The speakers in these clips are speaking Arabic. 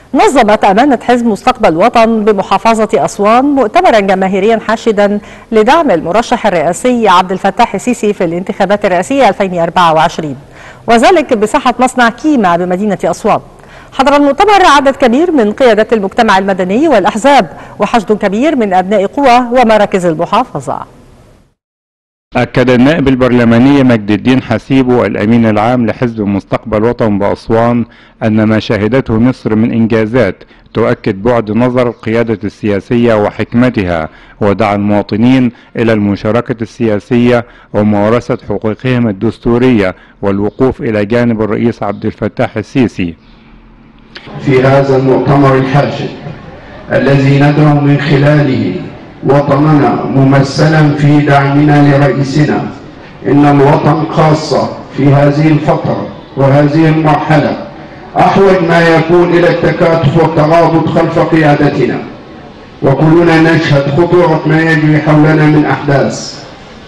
نظمت أمانة حزب مستقبل وطن بمحافظة أسوان مؤتمرا جماهيريا حاشدا لدعم المرشح الرئاسي عبد الفتاح السيسي في الانتخابات الرئاسية 2024، وذلك بساحة مصنع كيما بمدينة أسوان. حضر المؤتمر عدد كبير من قيادة المجتمع المدني والأحزاب وحشد كبير من أبناء قوى ومراكز المحافظة. أكد النائب البرلماني مجد الدين حسيبو الأمين العام لحزب مستقبل وطن بأسوان أن ما شهدته مصر من إنجازات تؤكد بعد نظر القيادة السياسية وحكمتها، ودعا المواطنين إلى المشاركة السياسية وممارسة حقوقهم الدستورية والوقوف إلى جانب الرئيس عبد الفتاح السيسي. في هذا المؤتمر الحاشد الذي ندعو من خلاله وطننا ممثلا في دعمنا لرئيسنا، إن الوطن خاصة في هذه الفترة وهذه المرحلة أحوج ما يكون إلى التكاتف والترابط خلف قيادتنا، وكلنا نشهد خطورة ما يجري حولنا من أحداث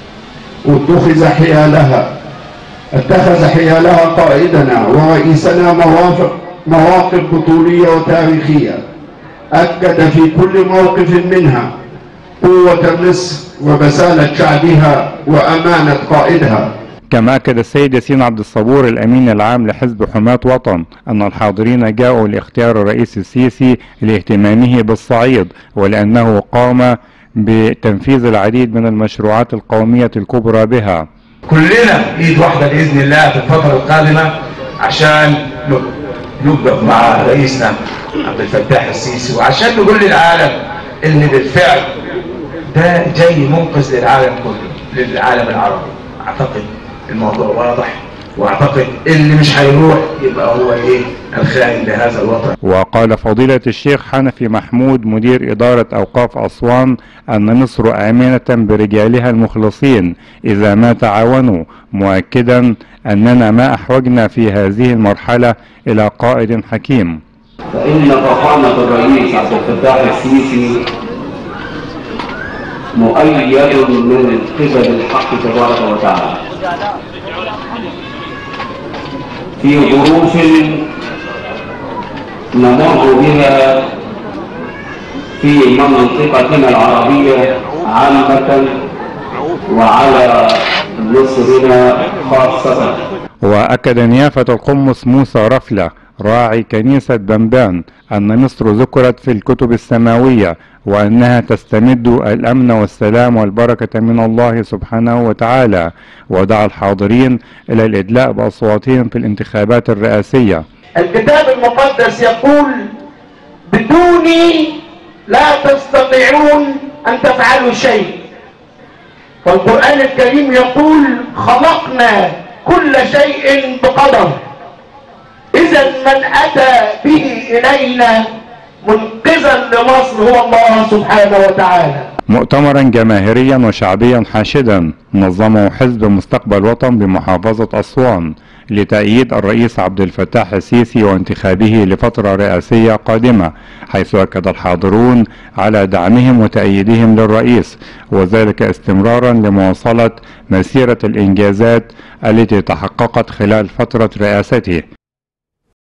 اتخذ حيالها قائدنا ورئيسنا مواقف بطولية وتاريخية، أكد في كل موقف منها قوة مصر وبسالة شعبها وأمانة قائدها. كما أكد السيد ياسين عبد الصبور الأمين العام لحزب حماة وطن أن الحاضرين جاءوا لاختيار الرئيس السيسي لاهتمامه بالصعيد، ولأنه قام بتنفيذ العديد من المشروعات القومية الكبرى بها. كلنا إيد واحدة بإذن الله في الفترة القادمة عشان نوقف مع رئيسنا عبد الفتاح السيسي، وعشان نقول للعالم إن بالفعل ده جاي منقذ للعالم كله، للعالم العربي. أعتقد الموضوع واضح، واعتقد اللي مش هيروح يبقى هو الخائن لهذا الوطن. وقال فضيلة الشيخ حنفي محمود مدير إدارة أوقاف أسوان أن مصر آمنة برجالها المخلصين إذا ما تعاونوا، مؤكدا أننا ما أحوجنا في هذه المرحلة إلى قائد حكيم. فإن فخامة الرئيس عبد الفتاح السيسي مؤيد من قبل الحق تبارك وتعالى في ظروف نمر بها في منطقتنا العربية عامة وعلى مصرنا خاصة. وأكد نيافة القمص موسى رفلة راعي كنيسة بنبان أن مصر ذكرت في الكتب السماوية، وأنها تستمد الأمن والسلام والبركة من الله سبحانه وتعالى، ودعا الحاضرين إلى الإدلاء بأصواتهم في الانتخابات الرئاسية. الكتاب المقدس يقول: بدوني لا تستطيعون أن تفعلوا شيء. والقرآن الكريم يقول: خلقنا كل شيء بقدر. إذا من أتى به إلينا منقذا لمصر هو الله سبحانه وتعالى. مؤتمرا جماهيريا وشعبيا حاشدا نظمه حزب مستقبل وطن بمحافظة أسوان لتأييد الرئيس عبد الفتاح السيسي وانتخابه لفترة رئاسية قادمة، حيث أكد الحاضرون على دعمهم وتأييدهم للرئيس، وذلك استمرارا لمواصلة مسيرة الإنجازات التي تحققت خلال فترة رئاسته.